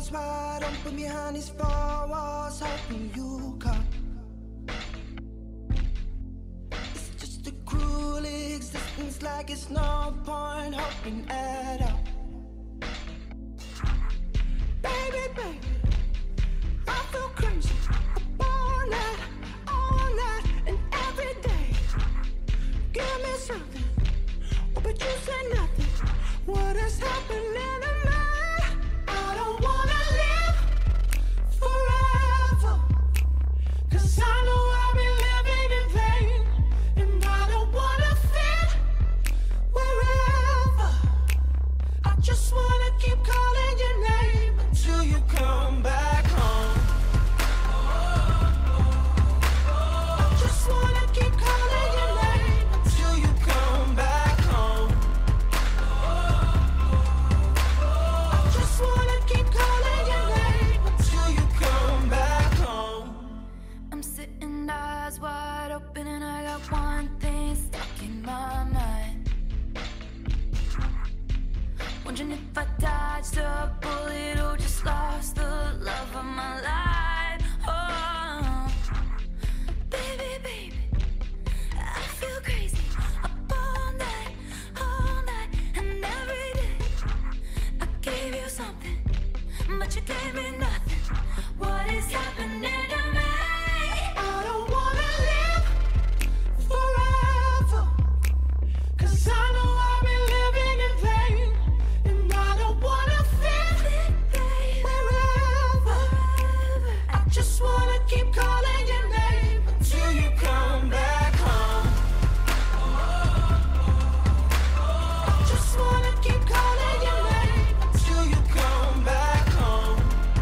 eyes wide open behind these four walls, hoping you come. It's just a cruel existence, like it's no point hoping at all. Baby, baby, I feel crazy all night, and every day. Give me something, but you say nothing. What is happening to me? I don't wanna live forever, 'cause I know I've been living in vain, and I don't wanna fit wherever. I just wanna keep calling your name until you come back home. I just wanna keep calling your name until you come back home. I just wanna keep calling your name until you come back home. I'm sitting eyes wide open and I got one thing stuck in my mind. Wondering if I dodged a bullet or just lost the love of my life. Oh, baby, baby, I feel crazy up all night, and every day. I gave you something, but you gave me nothing. What is happening to me? I don't wanna live forever, 'cause I know I've been living in vain, and I don't wanna fit wherever. I just wanna keep calling your name until you come back home. I just wanna keep calling your name until you come back home.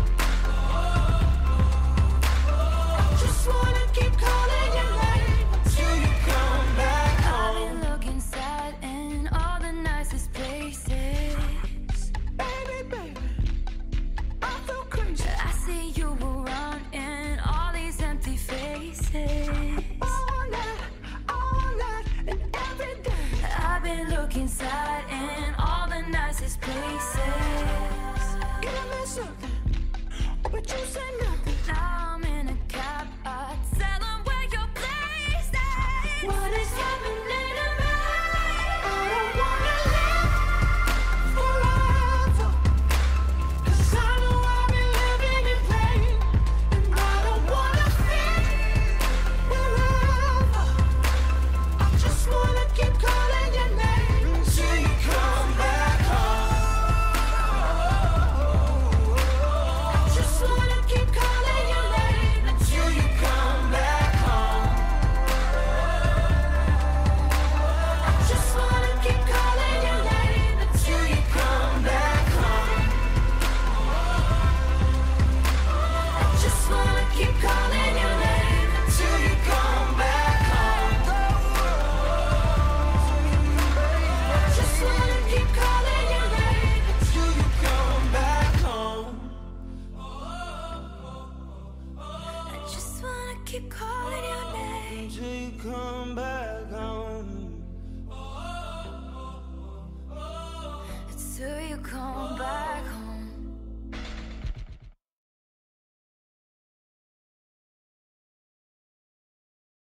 I just wanna keep calling your name until you come back I've home. been looking sad in all the nicest places. Baby, baby, I feel crazy I see you around in all these empty faces. all night, and every day. I've been looking sad in all the nicest places. Give me something, but you say nothing. Now I'm in a cab, I tell them where your place is. What is happening to me? I don't wanna live forever, 'cause I know I've been living in vain, and I don't wanna fit wherever. I just wanna keep calling your name until you come back home. I just wanna keep calling your name until you come back home. I just wanna keep calling your name until you come back home. I just wanna keep calling your name until you come back home. I just wanna keep calling your name until you come back home. I just wanna keep calling your name. Until you come back home. Till you come